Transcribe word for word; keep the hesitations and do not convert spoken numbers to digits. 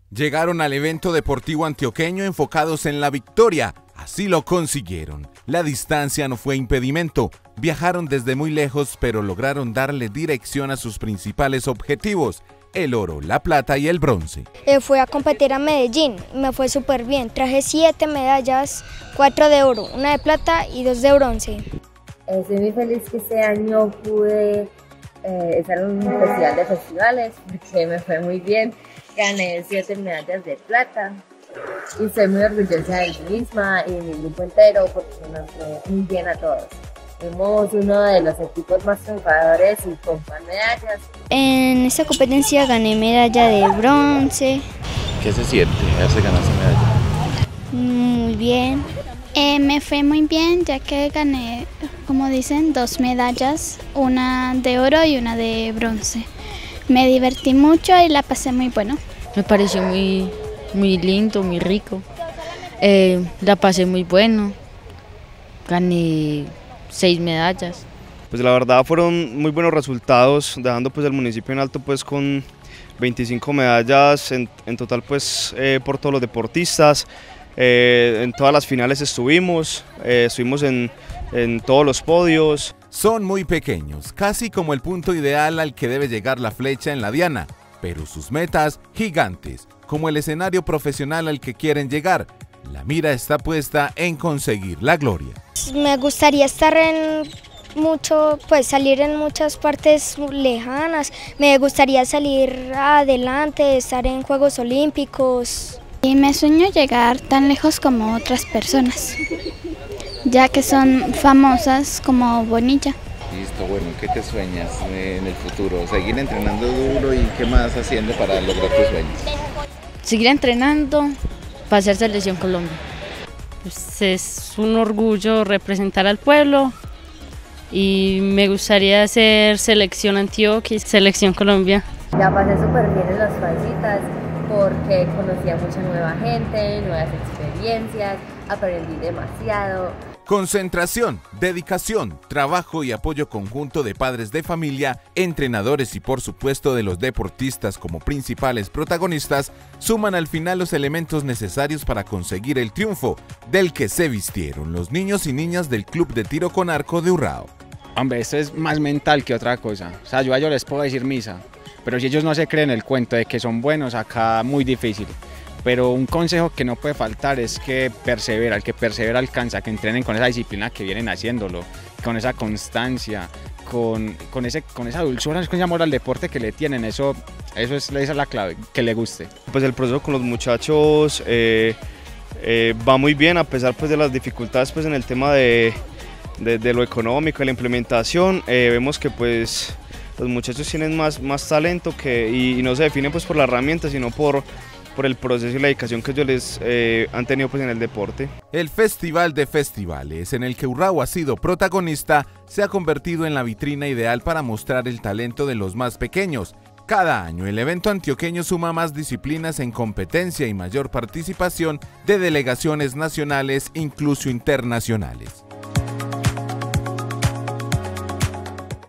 Llegaron al evento deportivo antioqueño enfocados en la victoria. Así lo consiguieron. La distancia no fue impedimento. Viajaron desde muy lejos, pero lograron darle dirección a sus principales objetivos: el oro, la plata y el bronce. Eh, fui a competir a Medellín, me fue súper bien. Traje siete medallas, cuatro de oro, una de plata y dos de bronce. Estoy muy feliz que este año pude eh, estar en un festival de festivales, porque me fue muy bien. Gané siete medallas de plata y estoy muy orgullosa de mí misma y de mi grupo entero, porque nos fue muy bien a todos. Fuimos uno de los equipos más triunfadores y con más medallas. En esta competencia gané medalla de bronce. ¿Qué se siente haberse ganado esa medalla? Muy bien. Eh, me fue muy bien, ya que gané, como dicen, dos medallas, una de oro y una de bronce. Me divertí mucho y la pasé muy bueno. Me pareció muy, muy lindo, muy rico. Eh, la pasé muy bueno. Gané seis medallas. Pues la verdad fueron muy buenos resultados, dejando pues el municipio en alto pues con veinticinco medallas en, en total pues eh, por todos los deportistas. Eh, en todas las finales estuvimos, eh, estuvimos en, en todos los podios. Son muy pequeños, casi como el punto ideal al que debe llegar la flecha en la diana, pero sus metas gigantes, como el escenario profesional al que quieren llegar. La mira está puesta en conseguir la gloria. Me gustaría estar en mucho, pues salir en muchas partes lejanas. Me gustaría salir adelante, estar en Juegos Olímpicos. Y me sueño llegar tan lejos como otras personas, ya que son famosas como Bonilla. Listo, bueno, ¿qué te sueñas en el futuro? ¿Seguir entrenando duro y qué más haciendo para lograr tus sueños? Seguir entrenando para ser Selección Colombia. Pues es un orgullo representar al pueblo y me gustaría hacer Selección Antioquia y Selección Colombia. La pasé súper bien en las paisitas porque conocí a mucha nueva gente, nuevas experiencias, aprendí demasiado. Concentración, dedicación, trabajo y apoyo conjunto de padres de familia, entrenadores y por supuesto de los deportistas como principales protagonistas suman al final los elementos necesarios para conseguir el triunfo del que se vistieron los niños y niñas del Club de Tiro con Arco de Urrao. Hombre, esto es más mental que otra cosa. O sea, yo a ellos les puedo decir misa, pero si ellos no se creen el cuento de que son buenos, acá muy difícil. Pero un consejo que no puede faltar es que persevera, el que persevera alcanza, que entrenen con esa disciplina que vienen haciéndolo, con esa constancia, con, con, ese, con esa dulzura, con ese amor al deporte que le tienen, eso, eso es, esa es la clave, que le guste. Pues el proceso con los muchachos eh, eh, va muy bien, a pesar pues, de las dificultades pues, en el tema de, de, de lo económico, de la implementación. Eh, vemos que pues, los muchachos tienen más, más talento que, y, y no se definen pues, por la herramienta, sino por... por el proceso y la dedicación que ellos les eh, han tenido pues, en el deporte. El Festival de Festivales, en el que Urrao ha sido protagonista, se ha convertido en la vitrina ideal para mostrar el talento de los más pequeños. Cada año el evento antioqueño suma más disciplinas en competencia y mayor participación de delegaciones nacionales, incluso internacionales.